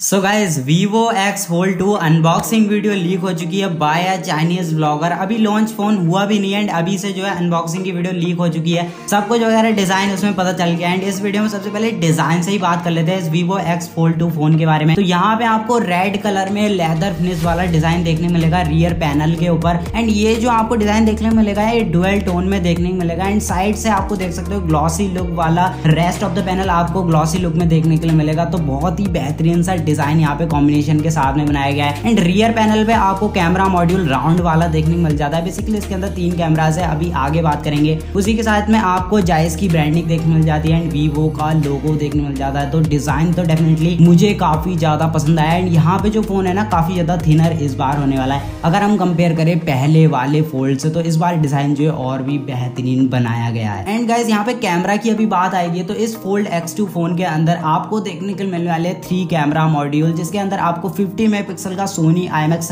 सो guys Vivo X Fold 2 unboxing video leak हो चुकी है बाय अ चाइनीज ब्लॉगर। अभी लॉन्च फोन हुआ भी नहीं है एंड अभी से जो है अनबॉक्सिंग की वीडियो लीक हो चुकी है। सब कुछ वगैरह डिजाइन उसमें पता चल गया एंड इस वीडियो में सबसे पहले डिजाइन से ही बात कर लेते हैं इस Vivo X Fold 2 फोन के बारे में। तो यहाँ पे आपको रेड कलर में लेदर फिनिश वाला डिजाइन देखने को मिलेगा रियर पैनल के ऊपर एंड ये जो आपको डिजाइन देखने को मिलेगा ये डुअल टोन में देखने को मिलेगा एंड साइड से आपको देख सकते हो ग्लॉसी लुक वाला रेस्ट ऑफ द पैनल आपको ग्लॉसी लुक में देखने के लिए मिलेगा। तो बहुत ही बेहतरीन सा डिजाइन यहाँ पे कॉम्बिनेशन के साथ में बनाया गया है एंड रियर पैनल पे आपको कैमरा मॉड्यूल राउंड वाला देखने को मिल जाता है। बेसिकली इसके अंदर 3 कैमरास है, अभी आगे बात करेंगे। उसी के साथ में आपको जायस की ब्रांडिंग देखने मिल जाती है एंड वीवो का लोगो देखने मिल जाता है। तो डिजाइन तो डेफिनेटली मुझे काफी ज्यादा पसंद आया एंड यहाँ पे जो फोन है ना काफी ज्यादा थिनर इस बार होने वाला है। अगर हम कंपेयर करें पहले वाले फोल्ड से तो इस बार डिजाइन जो है और भी बेहतरीन बनाया गया है। एंड गाइस यहाँ पे कैमरा की अभी बात आएगी तो इस फोल्ड X2 फोन के अंदर आपको देखने को मिलने वाले 3 कैमरा मॉड्यूल, जिसके अंदर आपको 50 मेगापिक्सल का सोनी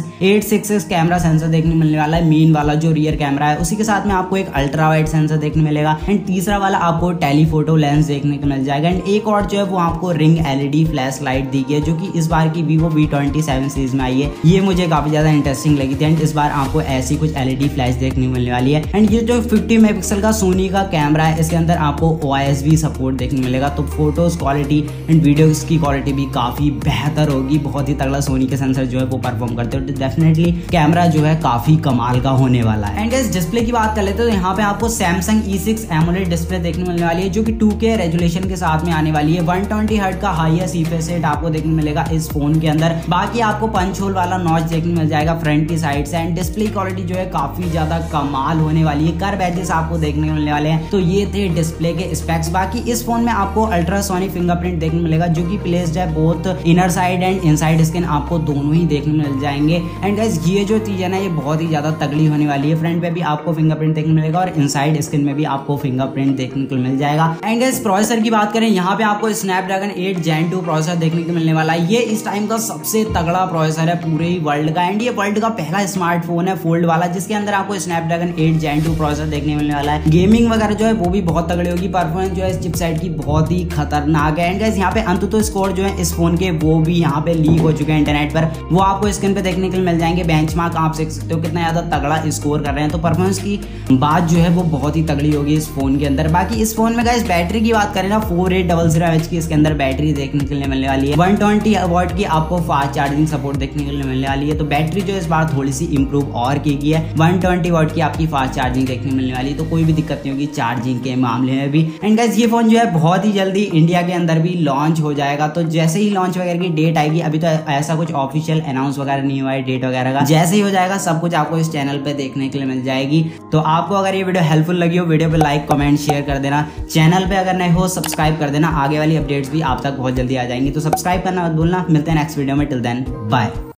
IMX866 कैमरा सेंसर देखने मिलने वाला है, मेन वाला जो रियर कैमरा है। उसी के साथ में आपको एक अल्ट्रा वाइड सेंसर देखने मिलेगा एंड तीसरा वाला आपको टेलीफोटो लेंस देखने को मिल जाएगा एंड एक और जो है वो आपको रिंग LED फ्लैश लाइट दी गई है जो कि इस बार की Vivo V27 सीरीज में आई है। ये मुझे काफी ज्यादा इंटरेस्टिंग लगी थी एंड इस बार आपको ऐसी कुछ LED फ्लैश देखने को मिलने वाली है। एंड ये जो 50 मेगापिक्सल का सोनी का कैमरा है इसके अंदर आपको OIS भी सपोर्ट देखने मिलेगा। तो फोटोज क्वालिटी एंड वीडियोस की क्वालिटी भी काफी बेहतर होगी। बहुत ही तगड़ा सोनी के सेंसर जो है वो परफॉर्म करते हो। डेफिनेटली कैमरा जो है काफी कमाल का होने वाला है। एंड इस डिस्प्ले की बात कर लेते हैं तो यहाँ पे आपको Samsung E6 AMOLED डिस्प्ले देखने मिलने वाली है जो कि 2K रेजोल्यूशन के साथ में आने वाली है। 120 हर्ट्ज का हाईएस्ट रिफ्रेश रेट आपको देखने मिलेगा इस फोन के अंदर। बाकी आपको पंच होल वाला नॉच देखने मिल जाएगा फ्रंट की साइड से एंड डिस्प्ले क्वालिटी जो है काफी ज्यादा कमाल होने वाली है। कर्व एजेस आपको देखने को मिलने वाले हैं। तो ये थे डिस्प्ले के स्पेक्स। बाकी इस फोन में आपको अल्ट्रासोनिक फिंगरप्रिंट देखने मिलेगा जो कि प्लेस्ड है both inner side and inside skin, आपको दोनों ही देखने मिल जाएंगे। एंड गाइस ये जो चीज है ना ये बहुत ही ज्यादा तगड़ी होने वाली है। फ्रंट पे भी आपको फिंगरप्रिंट देखने मिलेगा और इनसाइड स्किन में भी आपको फिंगरप्रिंट देखने को मिल जाएगा। एंड गाइस प्रोसेसर की बात करें यहाँ पे आपको स्नैपड्रैगन 8 Gen 2 प्रोसेसर देखने को मिलने वाला है। ये इस टाइम का सबसे तगड़ा प्रोसेसर है पूरे ही वर्ल्ड का एंड ये वर्ल्ड का पहला स्मार्टफोन है फोल्ड वाला जिसके अंदर आपको स्नैपड्रैगन 8 Gen 2 प्रोसेसर देखने मिलने वाला है। गेमिंग वगैरह जो है वो भी बहुत तगड़ी होगी। परफॉर्मेंस जो है इस चिपसेट की बहुत ही खतरनाक है। एंड गाइस यहाँ पे अंतुतः स्कोर जो है इस फोन के वो भी यहाँ पे लीक हो चुके हैं इंटरनेट पर, वो आपको स्क्रीन पे देखने के लिए मिल जाएंगे। बेंचमार्क आप देख सकते हो कितना ज्यादा तगड़ा स्कोर कर रहे हैं। तो परफॉर्मेंस की बात जो है वो बहुत ही तगड़ी होगी इस फोन के अंदर। बाकी इस फोन में गाइस बैटरी की बात करें ना 4800 mAh की इसके अंदर बैटरी देखने के लिए मिलने वाली है। 120 वॉट की आपको फास्ट चार्जिंग सपोर्ट देखने के लिए मिलने वाली है। तो बैटरी जो इस बार थोड़ी सी इंप्रूव और की गई है। 120 वॉट की आपकी फास्ट चार्जिंग देखने मिलने वाली है। तो कोई भी दिक्कत नहीं होगी चार्जिंग के मामले में भी। एंड गाइस ये फोन जो है बहुत ही जल्दी इंडिया के अंदर भी लॉन्च हो जाएगा। तो जैसे ही लॉन्च वगैरह की डेट आएगी, अभी तो ऐसा कुछ ऑफिशियल अनाउंस वगैरह नहीं हुआ है डेट वगैरह का, जैसे ही हो जाएगा सब कुछ आपको इस चैनल पे देखने के लिए मिल जाएगी। तो आपको अगर ये वीडियो हेल्पफुल लगी हो वीडियो पे लाइक कमेंट शेयर कर देना। चैनल पे अगर नए हो सब्सक्राइब कर देना। आगे वाली अपडेट्स भी आप तक बहुत जल्दी आ जाएंगी। तो सब्सक्राइब करना मत भूलना। मिलते हैं नेक्स्ट वीडियो में। Till then bye.